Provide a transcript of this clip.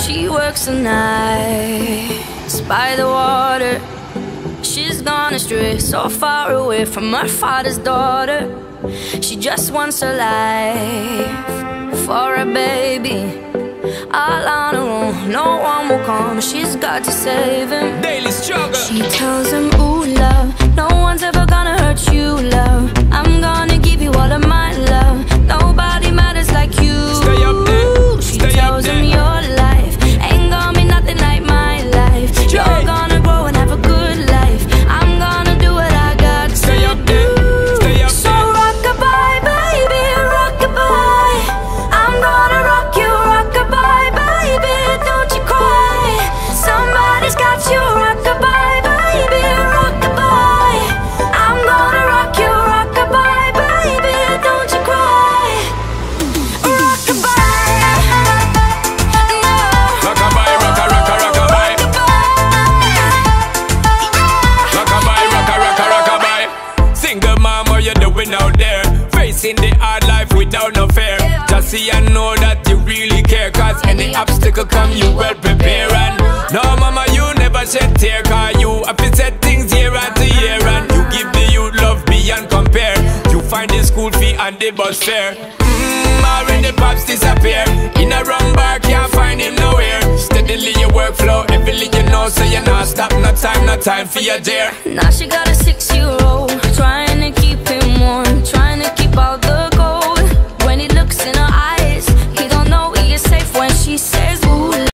She works the nights by the water. She's gone astray, so far away from her father's daughter. She just wants a life for a baby, all on her own. No one will come, she's got to save him. Daily struggle. She tells him, ooh love, no one's ever gonna hurt you, love. I'm gonna give you all of my love. Nobody matters like you. Stay up there. She Stay tells up there. him your life ain't gonna be nothing like my life. You're gonna grow and have a good life. I'm gonna do what I got to Stay up there. Stay up So there. rock-a-bye, baby, rock-a-bye. I'm gonna rock you, rock-a-bye, baby, don't you cry. Somebody's got you, rock-a-bye, baby, rock-a-bye. I'm gonna rock you, rock-a-bye, baby, don't you cry. Rock-a-bye, no. Rock-a-bye, rock-a-rock-a-rock-a-bye. Rock-a-bye, rock-a-rock-a-rock-a-bye. Single mom, what you doing out there? Facing the hard life without no fear. Just see and know that you really care, cause any obstacle come, you well prepare. And no mama, you never shed tear, cause you have to set things year after year. And you give the youth love beyond compare. You find the school fee and the bus fare. Already pops disappear. In a wrong bar, can't find him nowhere. Steadily your workflow, everything you know, so you're not stop. No time for your dear. Now she got a 6-year-old